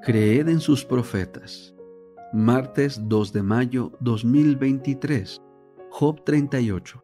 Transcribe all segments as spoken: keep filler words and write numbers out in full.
Creed en sus profetas. Martes dos de mayo dos mil veintitrés. Job treinta y ocho.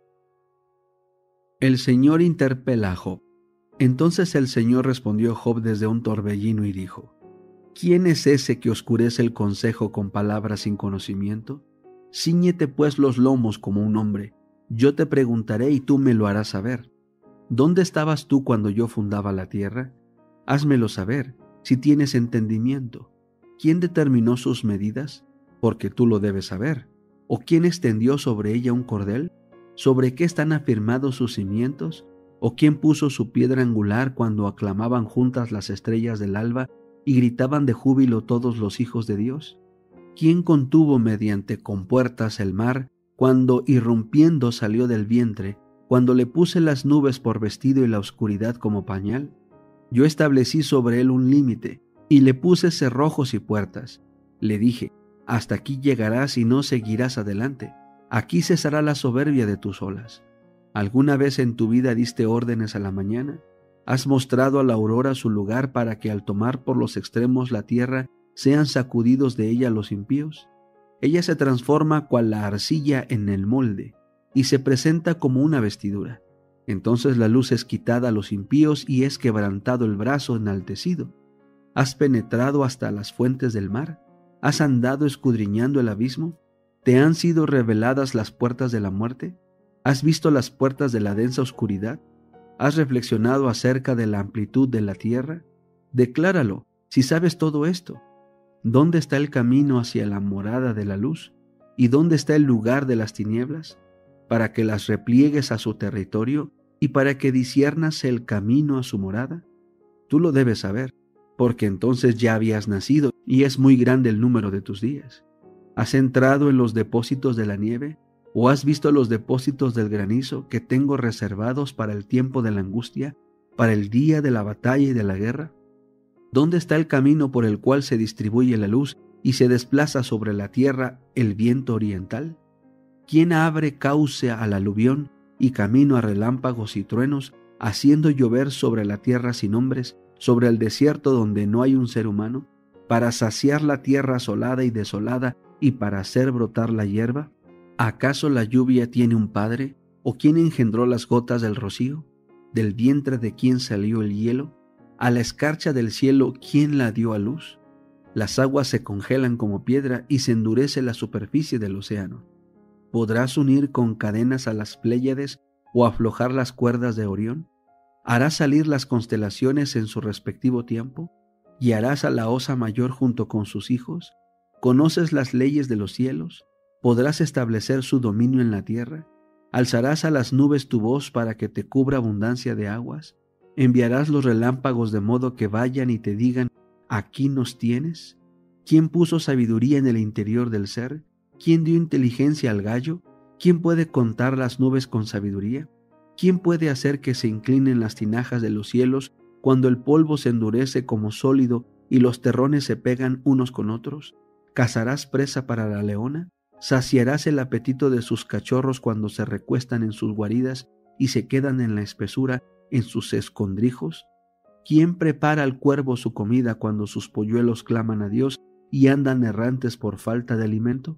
El Señor interpela a Job. Entonces el Señor respondió a Job desde un torbellino y dijo: ¿Quién es ese que oscurece el consejo con palabras sin conocimiento? Cíñete pues los lomos como un hombre. Yo te preguntaré y tú me lo harás saber. ¿Dónde estabas tú cuando yo fundaba la tierra? Házmelo saber, si tienes entendimiento. ¿Quién determinó sus medidas? Porque tú lo debes saber. ¿O quién extendió sobre ella un cordel? ¿Sobre qué están afirmados sus cimientos? ¿O quién puso su piedra angular cuando aclamaban juntas las estrellas del alba y gritaban de júbilo todos los hijos de Dios? ¿Quién contuvo mediante compuertas el mar cuando irrumpiendo salió del vientre, cuando le puse las nubes por vestido y la oscuridad como pañal? Yo establecí sobre él un límite y le puse cerrojos y puertas. Le dije: hasta aquí llegarás y no seguirás adelante. Aquí cesará la soberbia de tus olas. ¿Alguna vez en tu vida diste órdenes a la mañana? ¿Has mostrado a la aurora su lugar para que al tomar por los extremos la tierra sean sacudidos de ella los impíos? Ella se transforma cual la arcilla en el molde y se presenta como una vestidura. Entonces la luz es quitada a los impíos y es quebrantado el brazo enaltecido. ¿Has penetrado hasta las fuentes del mar? ¿Has andado escudriñando el abismo? ¿Te han sido reveladas las puertas de la muerte? ¿Has visto las puertas de la densa oscuridad? ¿Has reflexionado acerca de la amplitud de la tierra? Decláralo, si sabes todo esto. ¿Dónde está el camino hacia la morada de la luz? ¿Y dónde está el lugar de las tinieblas? Para que las repliegues a su territorio y para que disiernas el camino a su morada. Tú lo debes saber, porque entonces ya habías nacido y es muy grande el número de tus días. ¿Has entrado en los depósitos de la nieve? ¿O has visto los depósitos del granizo que tengo reservados para el tiempo de la angustia, para el día de la batalla y de la guerra? ¿Dónde está el camino por el cual se distribuye la luz y se desplaza sobre la tierra el viento oriental? ¿Quién abre cauce al aluvión y camino a relámpagos y truenos, haciendo llover sobre la tierra sin hombres, sobre el desierto donde no hay un ser humano, para saciar la tierra asolada y desolada y para hacer brotar la hierba? ¿Acaso la lluvia tiene un padre? ¿O quién engendró las gotas del rocío? ¿Del vientre de quién salió el hielo? ¿A la escarcha del cielo quién la dio a luz? Las aguas se congelan como piedra y se endurece la superficie del océano. ¿Podrás unir con cadenas a las Pléyades o aflojar las cuerdas de Orión? ¿Harás salir las constelaciones en su respectivo tiempo? ¿Guiarás a la Osa Mayor junto con sus hijos? ¿Conoces las leyes de los cielos? ¿Podrás establecer su dominio en la tierra? ¿Alzarás a las nubes tu voz para que te cubra abundancia de aguas? ¿Enviarás los relámpagos de modo que vayan y te digan: aquí nos tienes? ¿Quién puso sabiduría en el interior del ser? ¿Quién dio inteligencia al gallo? ¿Quién puede contar las nubes con sabiduría? ¿Quién puede hacer que se inclinen las tinajas de los cielos cuando el polvo se endurece como sólido y los terrones se pegan unos con otros? ¿Cazarás presa para la leona? ¿Saciarás el apetito de sus cachorros cuando se recuestan en sus guaridas y se quedan en la espesura en sus escondrijos? ¿Quién prepara al cuervo su comida cuando sus polluelos claman a Dios y andan errantes por falta de alimento?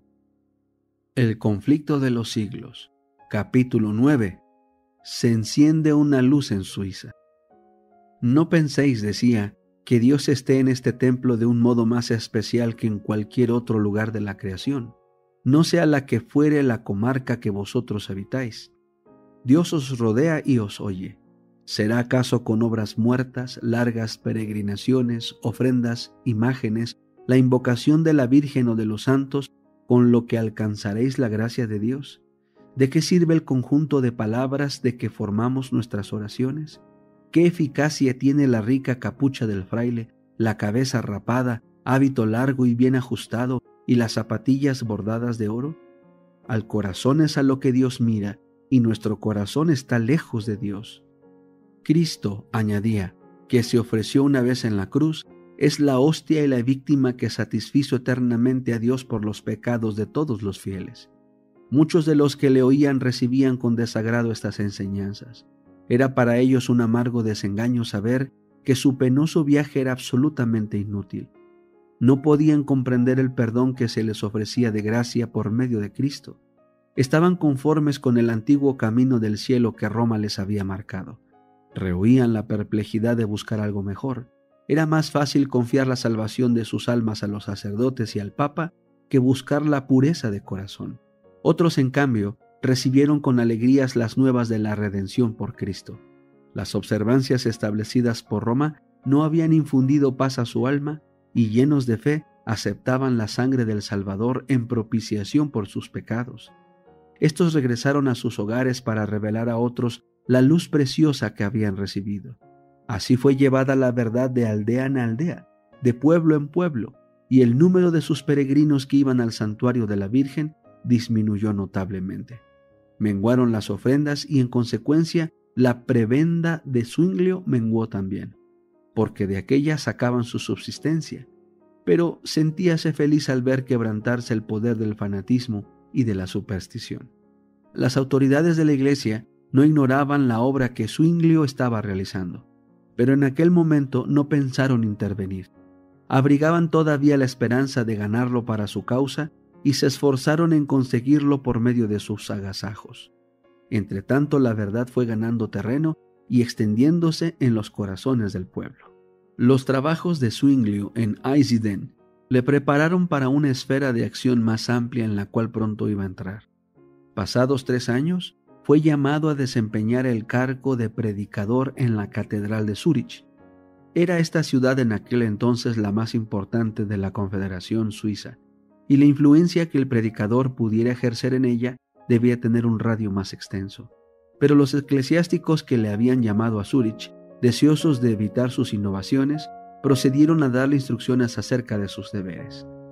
El conflicto de los siglos. Capítulo nueve. Se enciende una luz en Suiza. No penséis, decía, que Dios esté en este templo de un modo más especial que en cualquier otro lugar de la creación. No sea la que fuere la comarca que vosotros habitáis. Dios os rodea y os oye. ¿Será acaso con obras muertas, largas peregrinaciones, ofrendas, imágenes, la invocación de la Virgen o de los santos, con lo que alcanzaréis la gracia de Dios? ¿De qué sirve el conjunto de palabras de que formamos nuestras oraciones? ¿Qué eficacia tiene la rica capucha del fraile, la cabeza rapada, hábito largo y bien ajustado, y las zapatillas bordadas de oro? Al corazón es a lo que Dios mira, y nuestro corazón está lejos de Dios. Cristo, añadía, que se ofreció una vez en la cruz, es la hostia y la víctima que satisfizo eternamente a Dios por los pecados de todos los fieles. Muchos de los que le oían recibían con desagrado estas enseñanzas. Era para ellos un amargo desengaño saber que su penoso viaje era absolutamente inútil. No podían comprender el perdón que se les ofrecía de gracia por medio de Cristo. Estaban conformes con el antiguo camino del cielo que Roma les había marcado. Rehuían la perplejidad de buscar algo mejor. Era más fácil confiar la salvación de sus almas a los sacerdotes y al Papa que buscar la pureza de corazón. Otros, en cambio, recibieron con alegrías las nuevas de la redención por Cristo. Las observancias establecidas por Roma no habían infundido paz a su alma y, llenos de fe, aceptaban la sangre del Salvador en propiciación por sus pecados. Estos regresaron a sus hogares para revelar a otros la luz preciosa que habían recibido. Así fue llevada la verdad de aldea en aldea, de pueblo en pueblo, y el número de sus peregrinos que iban al santuario de la Virgen disminuyó notablemente. Menguaron las ofrendas y, en consecuencia, la prebenda de Zwinglio menguó también, porque de aquella sacaban su subsistencia, pero sentíase feliz al ver quebrantarse el poder del fanatismo y de la superstición. Las autoridades de la Iglesia no ignoraban la obra que Zwinglio estaba realizando, pero en aquel momento no pensaron intervenir. Abrigaban todavía la esperanza de ganarlo para su causa y se esforzaron en conseguirlo por medio de sus agasajos. Entre tanto, la verdad fue ganando terreno y extendiéndose en los corazones del pueblo. Los trabajos de Zwinglio en Einsiedeln le prepararon para una esfera de acción más amplia en la cual pronto iba a entrar. Pasados tres años, fue llamado a desempeñar el cargo de predicador en la Catedral de Zúrich. Era esta ciudad en aquel entonces la más importante de la Confederación Suiza, y la influencia que el predicador pudiera ejercer en ella debía tener un radio más extenso. Pero los eclesiásticos que le habían llamado a Zúrich, deseosos de evitar sus innovaciones, procedieron a darle instrucciones acerca de sus deberes.